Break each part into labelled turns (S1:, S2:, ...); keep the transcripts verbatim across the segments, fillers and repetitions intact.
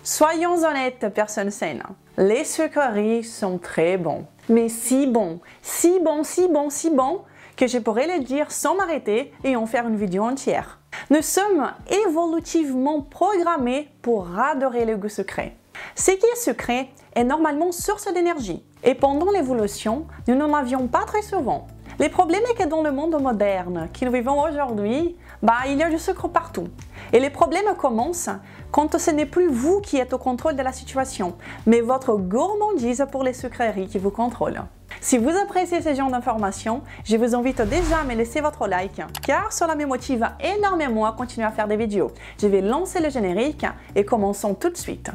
S1: Soyons honnêtes, personnes saines. Les sucreries sont très bons. Mais si bons, si bons, si bons, si bons, que je pourrais les dire sans m'arrêter et en faire une vidéo entière. Nous sommes évolutivement programmés pour adorer le goût sucré. Ce qui est sucré est normalement source d'énergie. Et pendant l'évolution, nous n'en avions pas très souvent. Le problème est que dans le monde moderne que nous vivons aujourd'hui, bah, il y a du sucre partout. Et les problèmes commencent quand ce n'est plus vous qui êtes au contrôle de la situation, mais votre gourmandise pour les sucreries qui vous contrôle. Si vous appréciez ce genre d'informations, je vous invite déjà à me laisser votre like, car cela me motive énormément à continuer à faire des vidéos. Je vais lancer le générique et commençons tout de suite.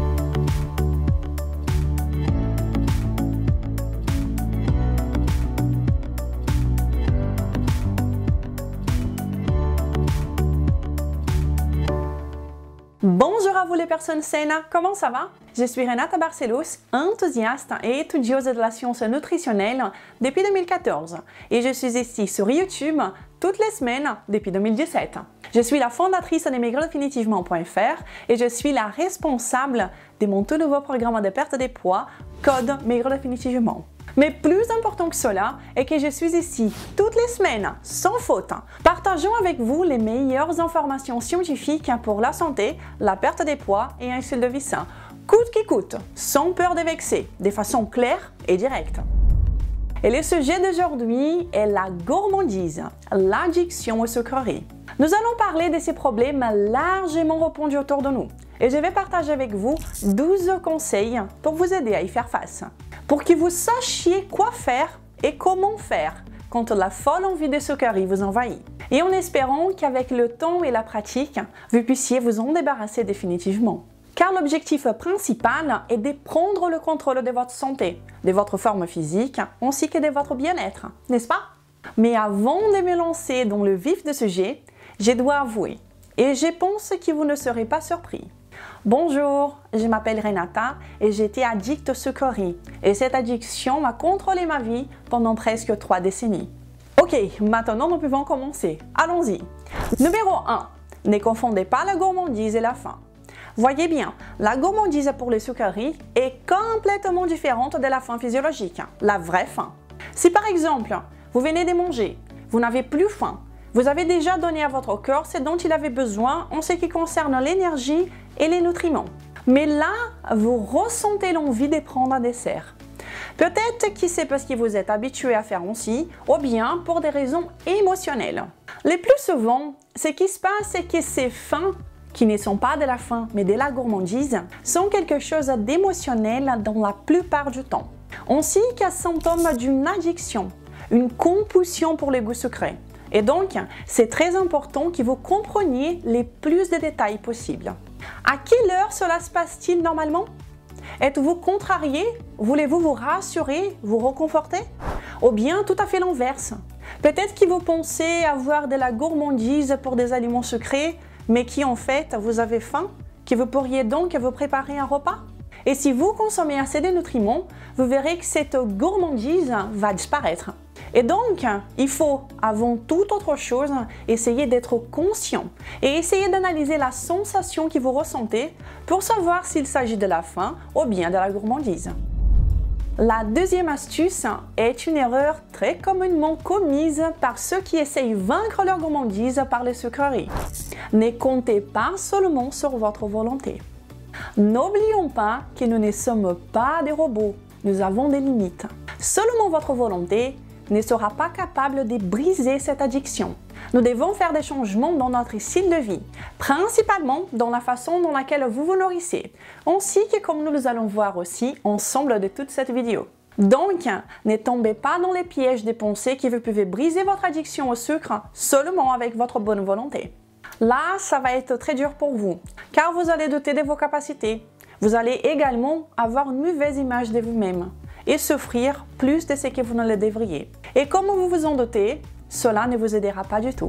S1: Bonjour à vous les personnes saines, comment ça va? Je suis Renata Barcelos, enthousiaste et étudieuse de la science nutritionnelle depuis deux mille quatorze et je suis ici sur YouTube toutes les semaines depuis deux mille dix-sept. Je suis la fondatrice de maigrir définitivement point F R et je suis la responsable de mon tout nouveau programme de perte de poids, Code Maigrir définitivement. Mais plus important que cela est que je suis ici toutes les semaines, sans faute, partageant avec vous les meilleures informations scientifiques pour la santé, la perte de poids et un style de vie sain, coûte qui coûte, sans peur de vexer, de façon claire et directe. Et le sujet d'aujourd'hui est la gourmandise, l'addiction aux sucreries. Nous allons parler de ces problèmes largement répandus autour de nous et je vais partager avec vous douze conseils pour vous aider à y faire face. Pour que vous sachiez quoi faire et comment faire quand la folle envie de sucreries vous envahit. Et en espérant qu'avec le temps et la pratique, vous puissiez vous en débarrasser définitivement. Car l'objectif principal est de prendre le contrôle de votre santé, de votre forme physique, ainsi que de votre bien-être, n'est-ce pas? Mais avant de me lancer dans le vif du sujet, je dois avouer, et je pense que vous ne serez pas surpris. Bonjour, je m'appelle Renata et j'étais addict aux sucreries. Et cette addiction a contrôlé ma vie pendant presque trois décennies. Ok, maintenant nous pouvons commencer. Allons-y. Numéro un. Ne confondez pas la gourmandise et la faim. Voyez bien, la gourmandise pour les sucreries est complètement différente de la faim physiologique, la vraie faim. Si par exemple, vous venez de manger, vous n'avez plus faim, vous avez déjà donné à votre corps ce dont il avait besoin en ce qui concerne l'énergie et les nutriments. Mais là, vous ressentez l'envie de prendre un dessert. Peut-être que c'est parce que vous êtes habitué à faire ainsi, ou bien pour des raisons émotionnelles. Le plus souvent, ce qui se passe, c'est que ces faims, qui ne sont pas de la faim, mais de la gourmandise, sont quelque chose d'émotionnel dans la plupart du temps. Ainsi qu'un symptôme d'une addiction, une compulsion pour les goûts sucrés. Et donc, c'est très important que vous compreniez les plus de détails possibles. À quelle heure cela se passe-t-il normalement? Êtes-vous contrarié? Voulez-vous vous rassurer, vous reconforter? Ou bien tout à fait l'inverse? Peut-être que vous pensez avoir de la gourmandise pour des aliments sucrés, mais qui en fait vous avez faim, que vous pourriez donc vous préparer un repas? Et si vous consommez assez de nutriments, vous verrez que cette gourmandise va disparaître. Et donc, il faut, avant toute autre chose, essayer d'être conscient et essayer d'analyser la sensation que vous ressentez pour savoir s'il s'agit de la faim ou bien de la gourmandise. La deuxième astuce est une erreur très communément commise par ceux qui essayent de vaincre leur gourmandise par les sucreries. Ne comptez pas seulement sur votre volonté. N'oublions pas que nous ne sommes pas des robots, nous avons des limites. Seulement votre volonté ne sera pas capable de briser cette addiction. Nous devons faire des changements dans notre style de vie, principalement dans la façon dans laquelle vous vous nourrissez, ainsi que comme nous le allons voir aussi ensemble de toute cette vidéo. Donc, ne tombez pas dans les pièges des pensées que vous pouvez briser votre addiction au sucre seulement avec votre bonne volonté. Là, ça va être très dur pour vous, car vous allez douter de vos capacités. Vous allez également avoir une mauvaise image de vous-même et souffrir plus de ce que vous ne le devriez. Et comme vous vous en doutez, cela ne vous aidera pas du tout.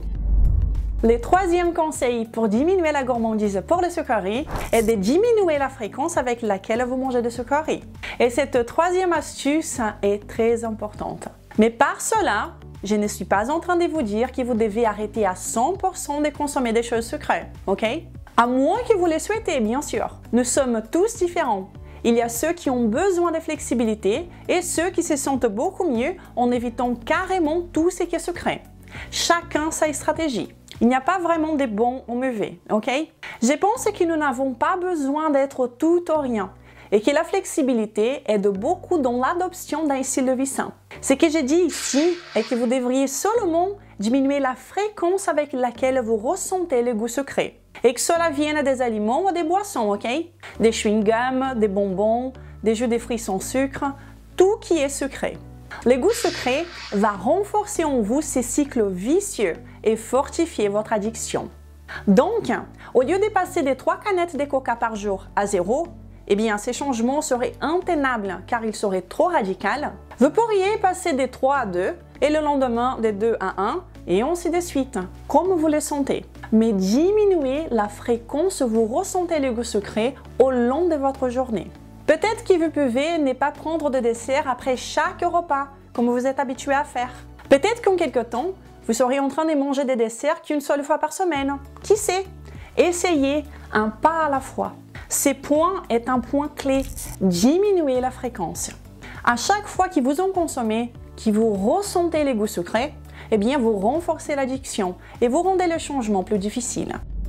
S1: Le troisième conseil pour diminuer la gourmandise pour les sucreries est de diminuer la fréquence avec laquelle vous mangez des sucreries. Et cette troisième astuce est très importante. Mais par cela, je ne suis pas en train de vous dire que vous devez arrêter à cent pour cent de consommer des choses sucrées, ok? À moins que vous le souhaitez, bien sûr. Nous sommes tous différents. Il y a ceux qui ont besoin de flexibilité et ceux qui se sentent beaucoup mieux en évitant carrément tout ce qui est sucré. Chacun sa stratégie. Il n'y a pas vraiment de bons ou mauvais, ok? Je pense que nous n'avons pas besoin d'être tout ou rien et que la flexibilité aide beaucoup dans l'adoption d'un style de vie sain. Ce que j'ai dit ici est que vous devriez seulement diminuer la fréquence avec laquelle vous ressentez le goût sucré. Et que cela vienne des aliments ou des boissons, ok? Des chewing-gums, des bonbons, des jus de fruits sans sucre, tout qui est sucré. Le goût sucré va renforcer en vous ces cycles vicieux et fortifier votre addiction. Donc, au lieu de passer des trois canettes de coca par jour à zéro, eh bien, ces changements seraient intenables car ils seraient trop radicaux. Vous pourriez passer des trois à deux et le lendemain des deux à un et ainsi de suite, comme vous le sentez. Mais diminuez la fréquence où vous ressentez le goût sucré au long de votre journée. Peut-être que vous pouvez ne pas prendre de dessert après chaque repas, comme vous êtes habitué à faire. Peut-être qu'en quelque temps, vous serez en train de manger des desserts qu'une seule fois par semaine. Qui sait? Essayez un pas à la fois. Ce point est un point clé. Diminuez la fréquence. À chaque fois que vous en consommez, que vous ressentez les goûts sucrés, eh bien vous renforcez l'addiction et vous rendez le changement plus difficile.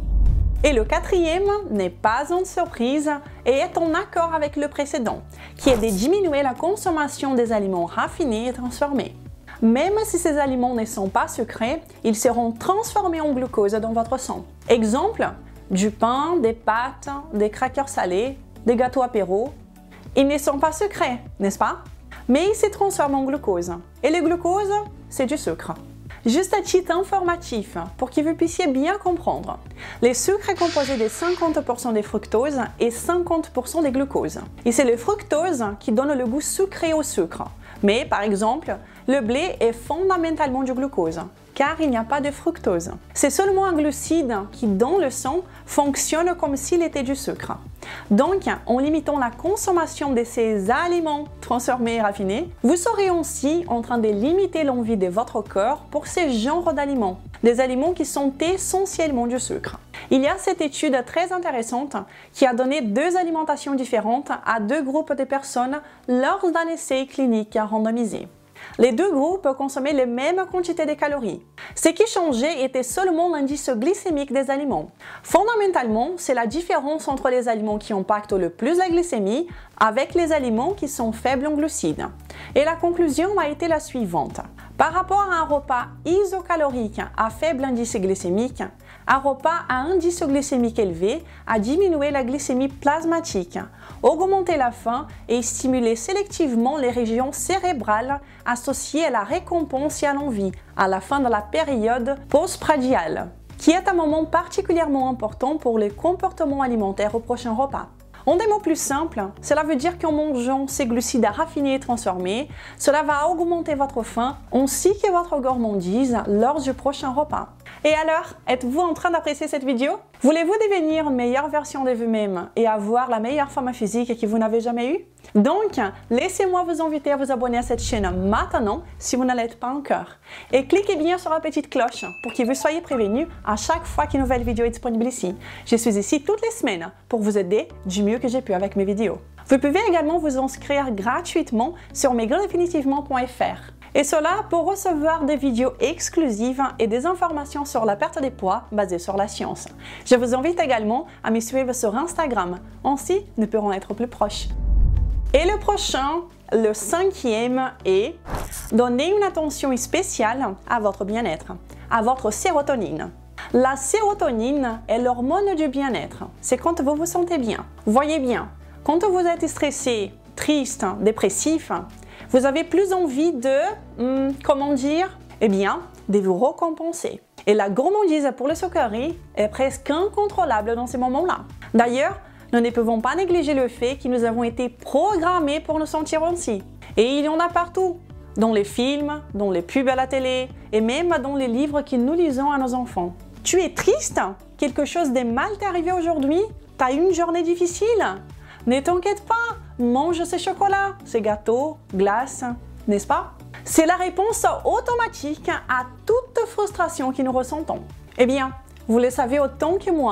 S1: Et le quatrième n'est pas une surprise et est en accord avec le précédent, qui est de diminuer la consommation des aliments raffinés et transformés. Même si ces aliments ne sont pas sucrés, ils seront transformés en glucose dans votre sang. Exemple, du pain, des pâtes, des crackers salés, des gâteaux apéro. Ils ne sont pas sucrés, n'est-ce pas? Mais ils se transforment en glucose. Et le glucose, c'est du sucre. Juste à titre informatif, pour que vous puissiez bien comprendre, le sucre est composé de cinquante pour cent de fructose et cinquante pour cent de glucose. Et c'est le fructose qui donne le goût sucré au sucre. Mais par exemple, le blé est fondamentalement du glucose, car il n'y a pas de fructose. C'est seulement un glucide qui, dans le sang, fonctionne comme s'il était du sucre. Donc, en limitant la consommation de ces aliments transformés et raffinés, vous serez aussi en train de limiter l'envie de votre corps pour ces genres d'aliments, des aliments qui sont essentiellement du sucre. Il y a cette étude très intéressante qui a donné deux alimentations différentes à deux groupes de personnes lors d'un essai clinique randomisé. Les deux groupes consommaient les mêmes quantités de calories. Ce qui changeait était seulement l'indice glycémique des aliments. Fondamentalement, c'est la différence entre les aliments qui impactent le plus la glycémie avec les aliments qui sont faibles en glucides. Et la conclusion a été la suivante. Par rapport à un repas isocalorique à faible indice glycémique, un repas à indice glycémique élevé a diminué la glycémie plasmatique, augmenté la faim et stimulé sélectivement les régions cérébrales associées à la récompense et à l'envie à la fin de la période postprandiale, qui est un moment particulièrement important pour les comportements alimentaires au prochain repas. En des mots plus simples, cela veut dire qu'en mangeant ces glucides raffinés et transformés, cela va augmenter votre faim ainsi que votre gourmandise lors du prochain repas. Et alors, êtes-vous en train d'apprécier cette vidéo? Voulez-vous devenir une meilleure version de vous-même et avoir la meilleure forme physique que vous n'avez jamais eue? Donc, laissez-moi vous inviter à vous abonner à cette chaîne maintenant si vous ne l'êtes pas encore. Et cliquez bien sur la petite cloche pour que vous soyez prévenus à chaque fois qu'une nouvelle vidéo est disponible ici. Je suis ici toutes les semaines pour vous aider du mieux que j'ai pu avec mes vidéos. Vous pouvez également vous inscrire gratuitement sur maigrir définitivement point f r. Et cela pour recevoir des vidéos exclusives et des informations sur la perte de poids basées sur la science. Je vous invite également à me suivre sur Instagram, ainsi nous pourrons être plus proches. Et le prochain, le cinquième, est donner une attention spéciale à votre bien-être, à votre sérotonine. La sérotonine est l'hormone du bien-être. C'est quand vous vous sentez bien. Voyez bien, quand vous êtes stressé, triste, dépressif, vous avez plus envie de, hum, comment dire, eh bien, de vous récompenser. Et la gourmandise pour les sucreries est presque incontrôlable dans ces moments-là. D'ailleurs, nous ne pouvons pas négliger le fait que nous avons été programmés pour nous sentir ainsi. Et il y en a partout, dans les films, dans les pubs à la télé et même dans les livres que nous lisons à nos enfants. Tu es triste? Quelque chose de mal t'est arrivé aujourd'hui? T'as eu une journée difficile? Ne t'inquiète pas, mange ces chocolats, ces gâteaux, glaces, n'est-ce pas? C'est la réponse automatique à toute frustration que nous ressentons. Eh bien, vous le savez autant que moi,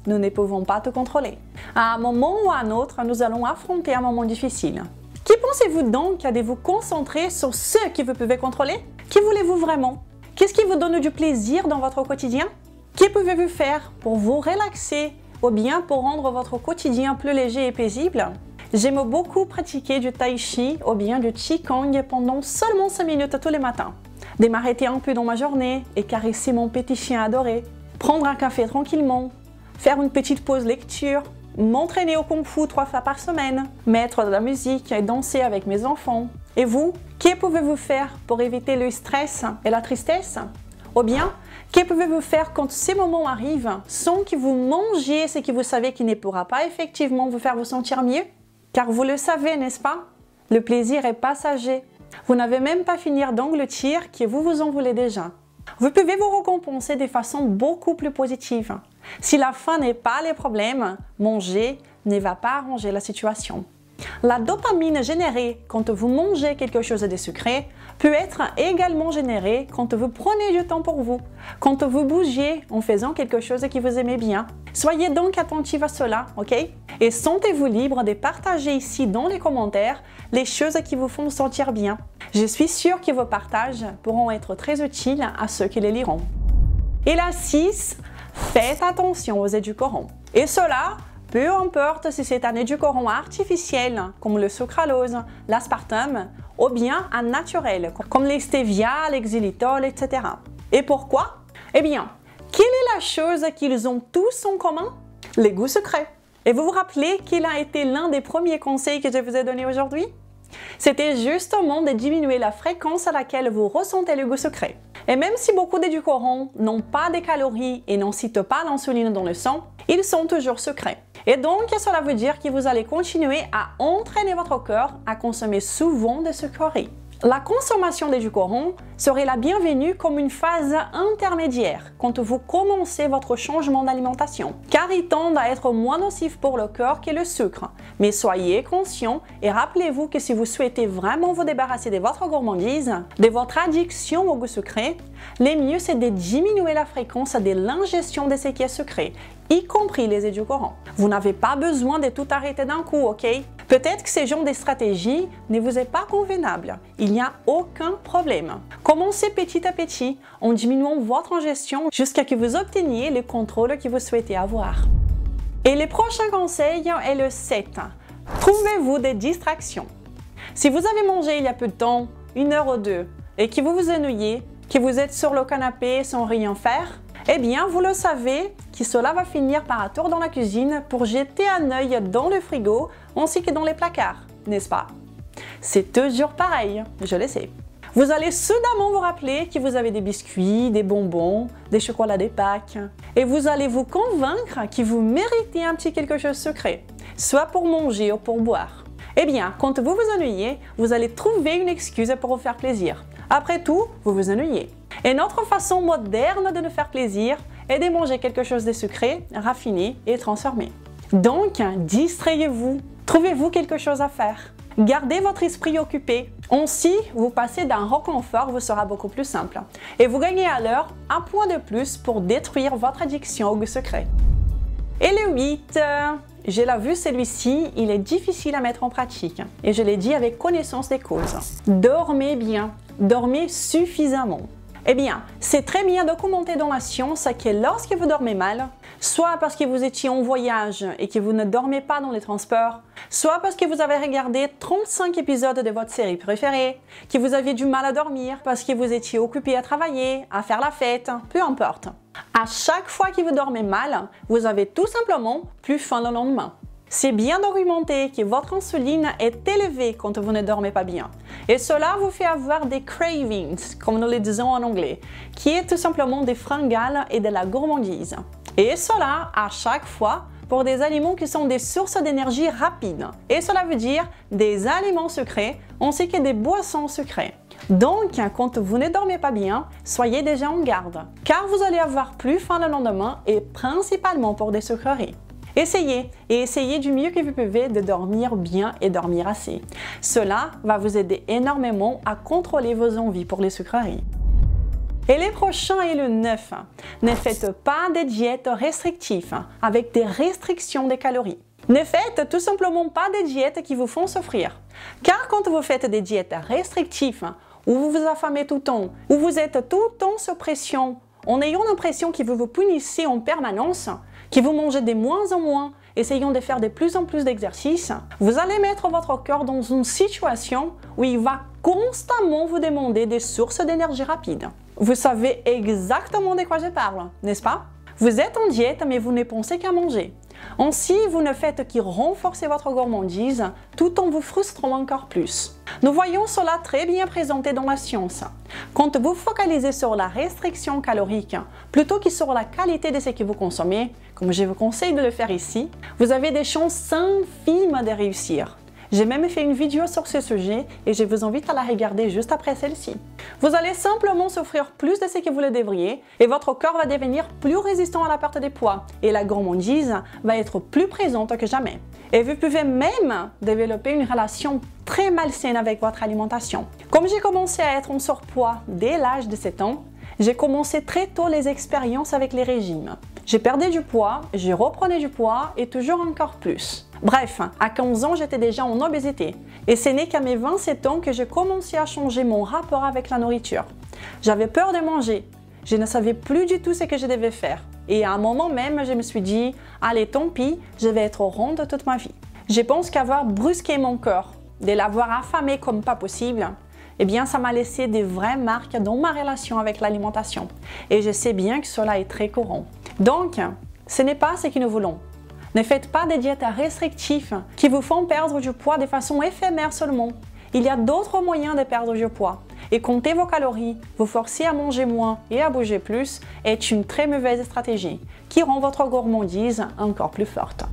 S1: nous ne pouvons pas tout contrôler. À un moment ou à un autre, nous allons affronter un moment difficile. Qui pensez-vous donc de vous concentrer sur ce que vous pouvez contrôler? Qui voulez-vous vraiment? Qu'est-ce qui vous donne du plaisir dans votre quotidien? Que pouvez-vous faire pour vous relaxer ou bien pour rendre votre quotidien plus léger et paisible? J'aime beaucoup pratiquer du tai chi ou bien du qigong pendant seulement cinq minutes tous les matins. De m'arrêter un peu dans ma journée et caresser mon petit chien adoré, prendre un café tranquillement, faire une petite pause lecture, m'entraîner au kung-fu trois fois par semaine, mettre de la musique et danser avec mes enfants. Et vous, que pouvez-vous faire pour éviter le stress et la tristesse? Ou bien, que pouvez-vous faire quand ces moments arrivent sans que vous mangiez ce que vous savez qui ne pourra pas effectivement vous faire vous sentir mieux? Car vous le savez, n'est-ce pas? Le plaisir est passager. Vous n'avez même pas fini d'engloutir que vous vous en voulez déjà. Vous pouvez vous récompenser de façon beaucoup plus positive. Si la faim n'est pas le problème, manger ne va pas arranger la situation. La dopamine générée quand vous mangez quelque chose de sucré peut être également générée quand vous prenez du temps pour vous, quand vous bougez en faisant quelque chose que vous aimez bien. Soyez donc attentifs à cela, ok? Et sentez-vous libre de partager ici dans les commentaires les choses qui vous font sentir bien. Je suis sûre que vos partages pourront être très utiles à ceux qui les liront. Et la six, faites attention aux édulcorants. Et cela, peu importe si c'est un édulcorant artificiel comme le sucralose, l'aspartame, ou bien un naturel comme les stevia, l'exylitol, et cetera. Et pourquoi? Eh bien, quelle est la chose qu'ils ont tous en commun? Les goûts sucrés. Et vous vous rappelez quel a été l'un des premiers conseils que je vous ai donné aujourd'hui? C'était justement de diminuer la fréquence à laquelle vous ressentez le goût sucré. Et même si beaucoup d'édulcorants n'ont pas de calories et n'incitent pas l'insuline dans le sang, ils sont toujours sucrés. Et donc, cela veut dire que vous allez continuer à entraîner votre corps à consommer souvent des sucreries. La consommation d'édulcorants serait la bienvenue comme une phase intermédiaire quand vous commencez votre changement d'alimentation, car ils tendent à être moins nocifs pour le corps que le sucre. Mais soyez conscient et rappelez-vous que si vous souhaitez vraiment vous débarrasser de votre gourmandise, de votre addiction au goût sucré, le mieux c'est de diminuer la fréquence de l'ingestion de ce qui est sucré, y compris les édulcorants. Vous n'avez pas besoin de tout arrêter d'un coup, ok? Peut-être que ce genre de stratégie ne vous est pas convenable. Il n'y a aucun problème. Commencez petit à petit en diminuant votre ingestion jusqu'à ce que vous obteniez le contrôle que vous souhaitez avoir. Et le prochain conseil est le sept. Trouvez-vous des distractions. Si vous avez mangé il y a peu de temps, une heure ou deux, et que vous vous ennuyez, que vous êtes sur le canapé sans rien faire, eh bien, vous le savez que cela va finir par un tour dans la cuisine pour jeter un œil dans le frigo ainsi que dans les placards, n'est-ce pas? C'est toujours pareil, je le sais. Vous allez soudainement vous rappeler que vous avez des biscuits, des bonbons, des chocolats de Pâques. Et vous allez vous convaincre que vous méritez un petit quelque chose de sucré, soit pour manger ou pour boire. Eh bien, quand vous vous ennuyez, vous allez trouver une excuse pour vous faire plaisir. Après tout, vous vous ennuyez. Et notre façon moderne de nous faire plaisir est de manger quelque chose de sucré, raffiné et transformé. Donc, distrayez-vous, trouvez-vous quelque chose à faire. Gardez votre esprit occupé. Ainsi, vous passez d'un reconfort vous sera beaucoup plus simple. Et vous gagnez alors un point de plus pour détruire votre addiction au goût sucré. Et le huit, euh, je l'ai vu celui-ci, il est difficile à mettre en pratique. Et je l'ai dit avec connaissance des causes. Dormez bien, dormez suffisamment. Eh bien, c'est très bien documenté dans la science que lorsque vous dormez mal, soit parce que vous étiez en voyage et que vous ne dormez pas dans les transports, soit parce que vous avez regardé trente-cinq épisodes de votre série préférée, que vous aviez du mal à dormir parce que vous étiez occupé à travailler, à faire la fête, peu importe. À chaque fois que vous dormez mal, vous avez tout simplement plus faim le lendemain. C'est bien documenté que votre insuline est élevée quand vous ne dormez pas bien. Et cela vous fait avoir des cravings, comme nous le disons en anglais, qui est tout simplement des fringales et de la gourmandise. Et cela à chaque fois pour des aliments qui sont des sources d'énergie rapides. Et cela veut dire des aliments sucrés ainsi que des boissons sucrées. Donc, quand vous ne dormez pas bien, soyez déjà en garde, car vous allez avoir plus faim le lendemain et principalement pour des sucreries. Essayez et essayez du mieux que vous pouvez de dormir bien et dormir assez. Cela va vous aider énormément à contrôler vos envies pour les sucreries. Et le prochain est le neuf. Ne faites pas des diètes restrictives avec des restrictions des calories. Ne faites tout simplement pas des diètes qui vous font souffrir. Car quand vous faites des diètes restrictives, où vous vous affamez tout le temps, où vous êtes tout le temps sous pression, en ayant l'impression que vous vous punissez en permanence, que vous mangez de moins en moins, essayant de faire de plus en plus d'exercices, vous allez mettre votre corps dans une situation où il va constamment vous demander des sources d'énergie rapide. Vous savez exactement de quoi je parle, n'est-ce pas? Vous êtes en diète, mais vous ne pensez qu'à manger. Ainsi, vous ne faites que renforcer votre gourmandise tout en vous frustrant encore plus. Nous voyons cela très bien présenté dans la science. Quand vous focalisez sur la restriction calorique plutôt que sur la qualité de ce que vous consommez, comme je vous conseille de le faire ici, vous avez des chances infimes de réussir. J'ai même fait une vidéo sur ce sujet et je vous invite à la regarder juste après celle-ci. Vous allez simplement souffrir plus de ce que vous le devriez et votre corps va devenir plus résistant à la perte de poids et la gourmandise va être plus présente que jamais. Et vous pouvez même développer une relation très malsaine avec votre alimentation. Comme j'ai commencé à être en surpoids dès l'âge de sept ans, j'ai commencé très tôt les expériences avec les régimes. J'ai perdu du poids, j'ai reprenais du poids et toujours encore plus. Bref, à quinze ans, j'étais déjà en obésité. Et ce n'est qu'à mes vingt-sept ans que j'ai commencé à changer mon rapport avec la nourriture. J'avais peur de manger. Je ne savais plus du tout ce que je devais faire. Et à un moment même, je me suis dit, allez, tant pis, je vais être ronde toute ma vie. Je pense qu'avoir brusqué mon corps, de l'avoir affamé comme pas possible, eh bien, ça m'a laissé des vraies marques dans ma relation avec l'alimentation. Et je sais bien que cela est très courant. Donc, ce n'est pas ce que nous voulons. Ne faites pas des diètes restrictives qui vous font perdre du poids de façon éphémère seulement. Il y a d'autres moyens de perdre du poids. Et compter vos calories, vous forcer à manger moins et à bouger plus est une très mauvaise stratégie qui rend votre gourmandise encore plus forte.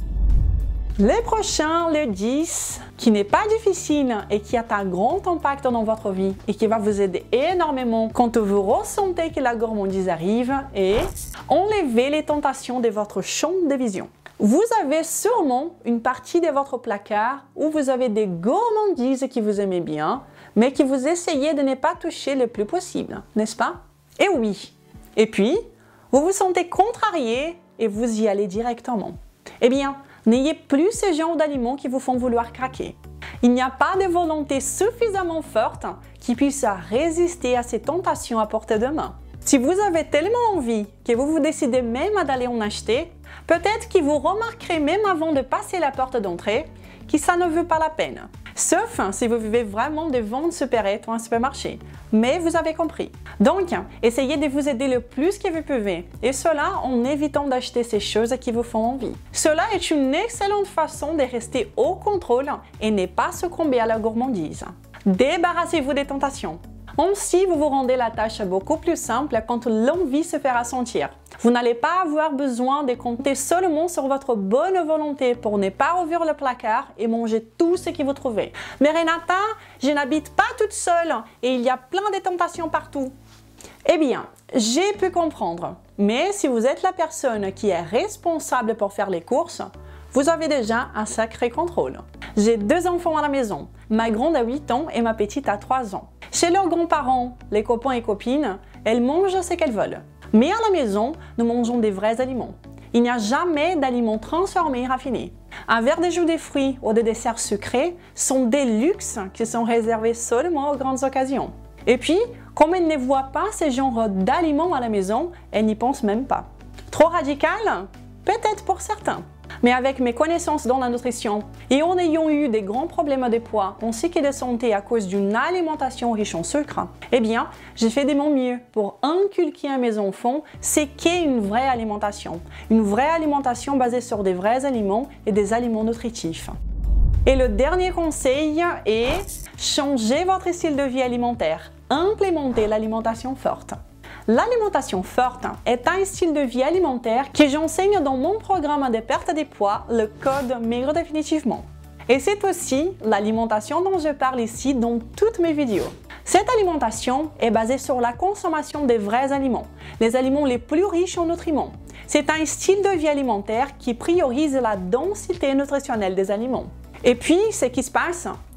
S1: Le prochain, le dix, qui n'est pas difficile et qui a un grand impact dans votre vie et qui va vous aider énormément quand vous ressentez que la gourmandise arrive, est enlever les tentations de votre champ de vision. Vous avez sûrement une partie de votre placard où vous avez des gourmandises que vous aimez bien, mais que vous essayez de ne pas toucher le plus possible, n'est-ce pas? Et oui. Et puis, vous vous sentez contrarié et vous y allez directement. Eh bien, n'ayez plus ce genre d'aliments qui vous font vouloir craquer. Il n'y a pas de volonté suffisamment forte qui puisse résister à ces tentations à portée de main. Si vous avez tellement envie que vous vous décidez même d'aller en acheter, peut-être que vous remarquerez même avant de passer la porte d'entrée que ça ne vaut pas la peine. Sauf si vous vivez vraiment de ventes supérettes ou un supermarché. Mais vous avez compris. Donc, essayez de vous aider le plus que vous pouvez. Et cela en évitant d'acheter ces choses qui vous font envie. Cela est une excellente façon de rester au contrôle et ne pas succomber à la gourmandise. Débarrassez-vous des tentations. Ainsi, vous vous rendez la tâche beaucoup plus simple quand l'envie se fera sentir. Vous n'allez pas avoir besoin de compter seulement sur votre bonne volonté pour ne pas ouvrir le placard et manger tout ce que vous trouvez. Mais Renata, je n'habite pas toute seule et il y a plein de tentations partout. Eh bien, j'ai pu comprendre. Mais si vous êtes la personne qui est responsable pour faire les courses, vous avez déjà un sacré contrôle. J'ai deux enfants à la maison, ma grande a huit ans et ma petite a trois ans. Chez leurs grands-parents, les copains et copines, elles mangent ce qu'elles veulent. Mais à la maison, nous mangeons des vrais aliments. Il n'y a jamais d'aliments transformés et raffinés. Un verre de jus de fruits ou de desserts sucrés sont des luxes qui sont réservés seulement aux grandes occasions. Et puis, comme elles ne voient pas ce genre d'aliments à la maison, elles n'y pensent même pas. Trop radical? Peut-être pour certains. Mais avec mes connaissances dans la nutrition et en ayant eu des grands problèmes de poids ainsi que de santé à cause d'une alimentation riche en sucre, eh bien, j'ai fait de mon mieux pour inculquer à mes enfants ce qu'est une vraie alimentation. Une vraie alimentation basée sur des vrais aliments et des aliments nutritifs. Et le dernier conseil est changer votre style de vie alimentaire. Implémentez l'alimentation forte. L'alimentation forte est un style de vie alimentaire que j'enseigne dans mon programme de perte de poids, le code Maigre définitivement. Et c'est aussi l'alimentation dont je parle ici dans toutes mes vidéos. Cette alimentation est basée sur la consommation des vrais aliments, les aliments les plus riches en nutriments. C'est un style de vie alimentaire qui priorise la densité nutritionnelle des aliments. Et puis, ce qui se passe,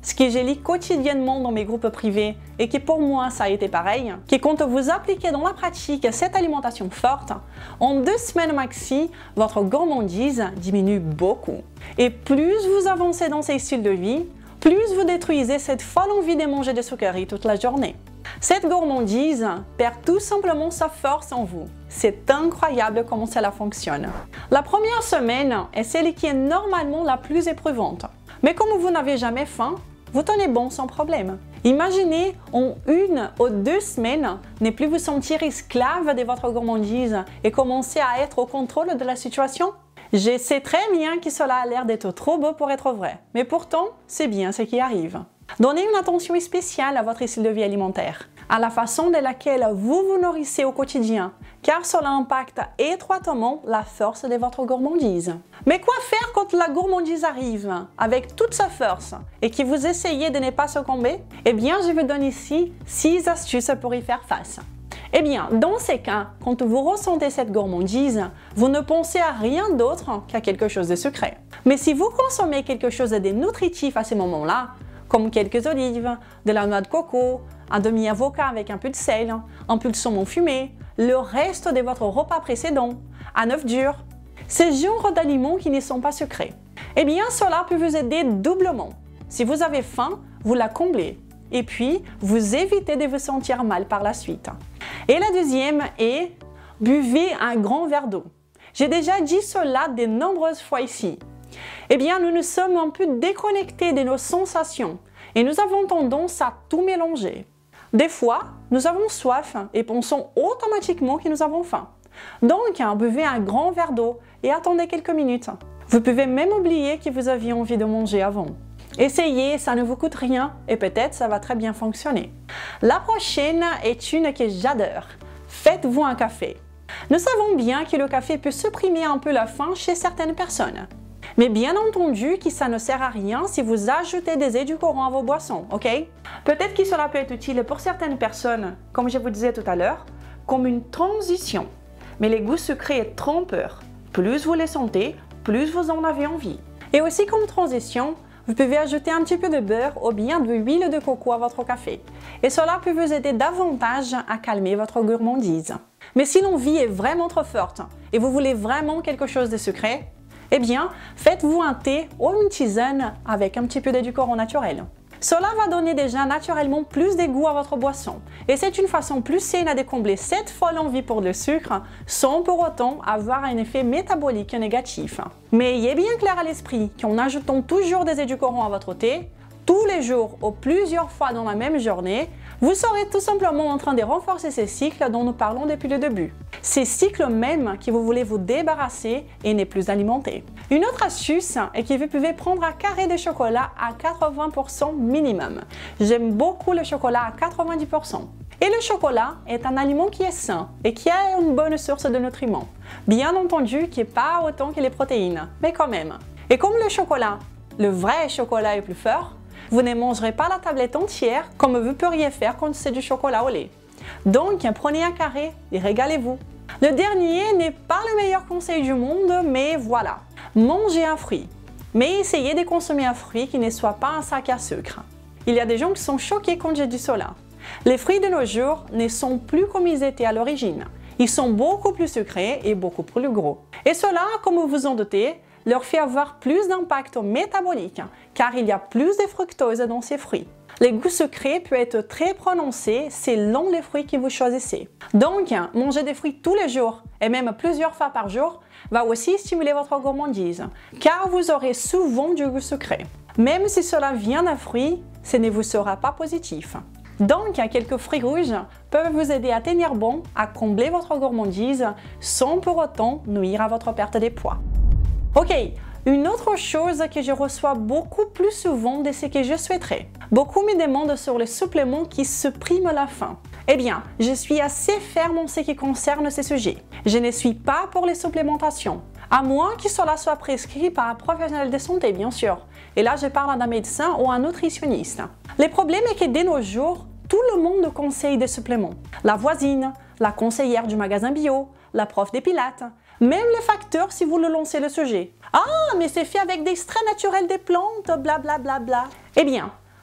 S1: ce que j'ai lu quotidiennement dans mes groupes privés et qui pour moi ça a été pareil, que quand vous appliquez dans la pratique cette alimentation forte, en deux semaines maxi, votre gourmandise diminue beaucoup. Et plus vous avancez dans ces styles de vie, plus vous détruisez cette folle envie de manger des sucreries toute la journée. Cette gourmandise perd tout simplement sa force en vous. C'est incroyable comment cela fonctionne. La première semaine est celle qui est normalement la plus éprouvante. Mais comme vous n'avez jamais faim, vous tenez bon sans problème. Imaginez en une ou deux semaines ne plus vous sentir esclave de votre gourmandise et commencer à être au contrôle de la situation. Je sais très bien que cela a l'air d'être trop beau pour être vrai, mais pourtant, c'est bien ce qui arrive. Donnez une attention spéciale à votre style de vie alimentaire, à la façon de laquelle vous vous nourrissez au quotidien, car cela impacte étroitement la force de votre gourmandise. Mais quoi faire quand la gourmandise arrive avec toute sa force et que vous essayez de ne pas succomber? Eh bien, je vous donne ici six astuces pour y faire face. Eh bien, dans ces cas, quand vous ressentez cette gourmandise, vous ne pensez à rien d'autre qu'à quelque chose de sucré. Mais si vous consommez quelque chose de nutritif à ce moment-là, comme quelques olives, de la noix de coco, un demi-avocat avec un peu de sel, un peu de saumon fumé, le reste de votre repas précédent, un œuf dur, ces genres d'aliments qui ne sont pas sucrés. Eh bien, cela peut vous aider doublement. Si vous avez faim, vous la comblez. Et puis, vous évitez de vous sentir mal par la suite. Et la deuxième est, buvez un grand verre d'eau. J'ai déjà dit cela de nombreuses fois ici. Eh bien, nous nous sommes un peu déconnectés de nos sensations et nous avons tendance à tout mélanger. Des fois, nous avons soif et pensons automatiquement que nous avons faim. Donc, buvez un grand verre d'eau et attendez quelques minutes. Vous pouvez même oublier que vous aviez envie de manger avant. Essayez, ça ne vous coûte rien et peut-être ça va très bien fonctionner. La prochaine est une que j'adore. Faites-vous un café. Nous savons bien que le café peut supprimer un peu la faim chez certaines personnes. Mais bien entendu que ça ne sert à rien si vous ajoutez des édulcorants à vos boissons, ok? Peut-être que cela peut être utile pour certaines personnes, comme je vous disais tout à l'heure, comme une transition. Mais les goûts sucrés et trompeurs, plus vous les sentez, plus vous en avez envie. Et aussi comme transition, vous pouvez ajouter un petit peu de beurre ou bien de l'huile de coco à votre café. Et cela peut vous aider davantage à calmer votre gourmandise. Mais si l'envie est vraiment trop forte et vous voulez vraiment quelque chose de sucré, eh bien, faites-vous un thé ou une tisane avec un petit peu d'édulcorant naturel. Cela va donner déjà naturellement plus de goût à votre boisson et c'est une façon plus saine de combler cette folle envie pour le sucre sans pour autant avoir un effet métabolique négatif. Mais ayez bien clair à l'esprit qu'en ajoutant toujours des édulcorants à votre thé, tous les jours ou plusieurs fois dans la même journée, vous serez tout simplement en train de renforcer ces cycles dont nous parlons depuis le début. Ces cycles même que vous voulez vous débarrasser et ne plus alimenter. Une autre astuce est que vous pouvez prendre un carré de chocolat à quatre-vingts pour cent minimum. J'aime beaucoup le chocolat à quatre-vingt-dix pour cent. Et le chocolat est un aliment qui est sain et qui a une bonne source de nutriments. Bien entendu, qui n'est pas autant que les protéines, mais quand même. Et comme le chocolat, le vrai chocolat est plus fort, vous ne mangerez pas la tablette entière comme vous pourriez faire quand c'est du chocolat au lait. Donc, prenez un carré et régalez-vous. Le dernier n'est pas le meilleur conseil du monde, mais voilà. Mangez un fruit. Mais essayez de consommer un fruit qui ne soit pas un sac à sucre. Il y a des gens qui sont choqués quand j'ai dit cela. Les fruits de nos jours ne sont plus comme ils étaient à l'origine. Ils sont beaucoup plus sucrés et beaucoup plus gros. Et cela, comme vous vous en doutez, leur fait avoir plus d'impact métabolique, car il y a plus de fructose dans ces fruits. Les goûts sucrés peuvent être très prononcés selon les fruits que vous choisissez. Donc, manger des fruits tous les jours, et même plusieurs fois par jour, va aussi stimuler votre gourmandise, car vous aurez souvent du goût sucré. Même si cela vient d'un fruit, ce ne vous sera pas positif. Donc, quelques fruits rouges peuvent vous aider à tenir bon, à combler votre gourmandise, sans pour autant nuire à votre perte de poids. Ok, une autre chose que je reçois beaucoup plus souvent de ce que je souhaiterais. Beaucoup me demandent sur les suppléments qui suppriment la faim. Eh bien, je suis assez ferme en ce qui concerne ce sujet. Je ne suis pas pour les supplémentations, à moins que cela soit prescrit par un professionnel de santé, bien sûr. Et là, je parle d'un médecin ou un nutritionniste. Le problème est que de nos jours, tout le monde conseille des suppléments. La voisine, la conseillère du magasin bio, la prof des pilates, même les facteurs si vous le lancez le sujet. Ah, mais c'est fait avec des extraits naturels des plantes, blablabla. Bla bla bla. Eh bien,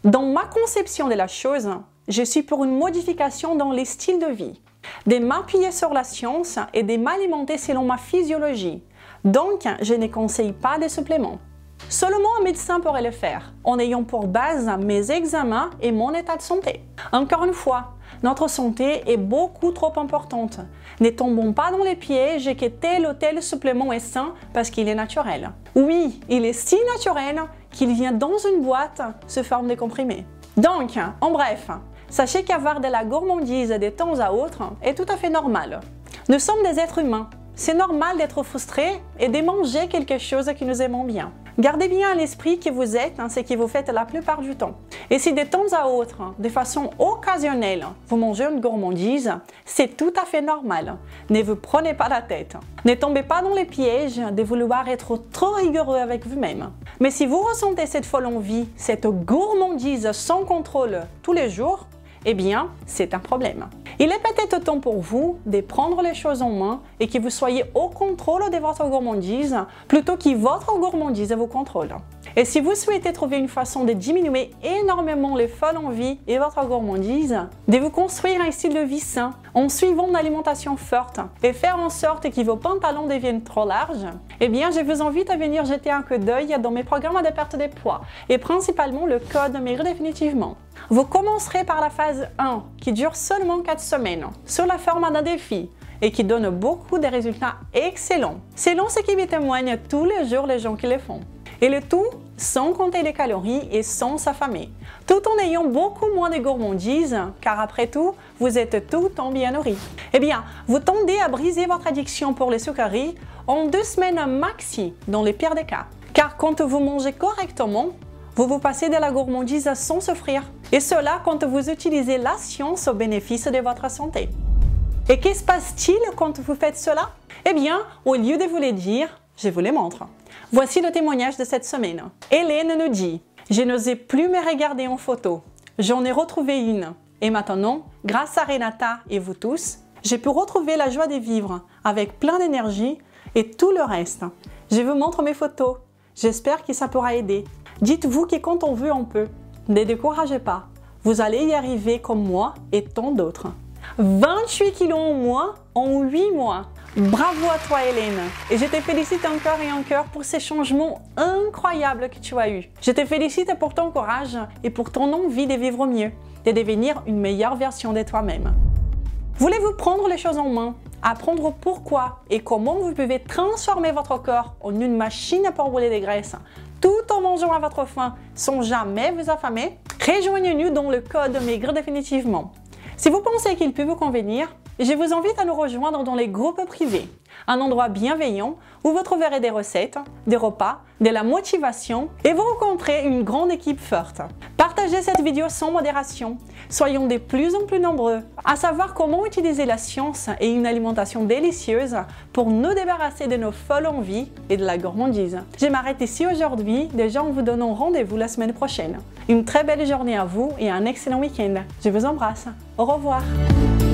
S1: Dans ma conception de la chose, je suis pour une modification dans les styles de vie, de m'appuyer sur la science et de m'alimenter selon ma physiologie. Donc, je ne conseille pas de suppléments. Seulement un médecin pourrait le faire, en ayant pour base mes examens et mon état de santé. Encore une fois, notre santé est beaucoup trop importante. Ne tombons pas dans les pièges que tel ou tel supplément est sain parce qu'il est naturel. Oui, il est si naturel qu'il vient dans une boîte sous forme de comprimés. Donc, en bref, sachez qu'avoir de la gourmandise de temps à autre est tout à fait normal. Nous sommes des êtres humains. C'est normal d'être frustré et de manger quelque chose que nous aimons bien. Gardez bien à l'esprit qui vous êtes, hein, ce que vous faites la plupart du temps. Et si de temps à autre, de façon occasionnelle, vous mangez une gourmandise, c'est tout à fait normal. Ne vous prenez pas la tête. Ne tombez pas dans les pièges de vouloir être trop rigoureux avec vous-même. Mais si vous ressentez cette folle envie, cette gourmandise sans contrôle tous les jours, eh bien, c'est un problème. Il est peut-être temps pour vous de prendre les choses en main et que vous soyez au contrôle de votre gourmandise plutôt que votre gourmandise vous contrôle. Et si vous souhaitez trouver une façon de diminuer énormément les folles envies et votre gourmandise, de vous construire un style de vie sain en suivant une alimentation forte et faire en sorte que vos pantalons deviennent trop larges, eh bien, je vous invite à venir jeter un coup d'œil dans mes programmes de perte de poids et principalement le code Maigrir définitivement. Vous commencerez par la phase un qui dure seulement quatre semaines sur la forme d'un défi et qui donne beaucoup de résultats excellents, selon ce qui me témoignent tous les jours les gens qui le font. Et le tout sans compter les calories et sans s'affamer, tout en ayant beaucoup moins de gourmandise, car après tout, vous êtes tout le temps bien nourri. Eh bien, vous tendez à briser votre addiction pour les sucreries en deux semaines maxi, dans les pires des cas. Car quand vous mangez correctement, vous vous passez de la gourmandise sans souffrir. Et cela quand vous utilisez la science au bénéfice de votre santé. Et qu'est-ce qui se passe-t-il quand vous faites cela? Eh bien, au lieu de vous le dire, je vous les montre. Voici le témoignage de cette semaine. Hélène nous dit « Je n'osais plus me regarder en photo. J'en ai retrouvé une. Et maintenant, grâce à Renata et vous tous, j'ai pu retrouver la joie de vivre avec plein d'énergie et tout le reste. Je vous montre mes photos. J'espère que ça pourra aider. Dites-vous que quand on veut, on peut. Ne découragez pas. Vous allez y arriver comme moi et tant d'autres. vingt-huit kilos en moins en huit mois. Bravo à toi Hélène. Et je te félicite encore et encore pour ces changements incroyables que tu as eus. Je te félicite pour ton courage et pour ton envie de vivre mieux, de devenir une meilleure version de toi-même. Voulez-vous prendre les choses en main, apprendre pourquoi et comment vous pouvez transformer votre corps en une machine pour brûler des graisses tout en mangeant à votre faim sans jamais vous affamer? Rejoignez-nous dans le code Maigrir définitivement. Si vous pensez qu'il peut vous convenir, je vous invite à nous rejoindre dans les groupes privés, un endroit bienveillant où vous trouverez des recettes, des repas, de la motivation et vous rencontrez une grande équipe forte. Partagez cette vidéo sans modération. Soyons de plus en plus nombreux à savoir comment utiliser la science et une alimentation délicieuse pour nous débarrasser de nos folles envies et de la gourmandise. Je m'arrête ici aujourd'hui, déjà en vous donnant rendez-vous la semaine prochaine. Une très belle journée à vous et un excellent week-end. Je vous embrasse. Au revoir.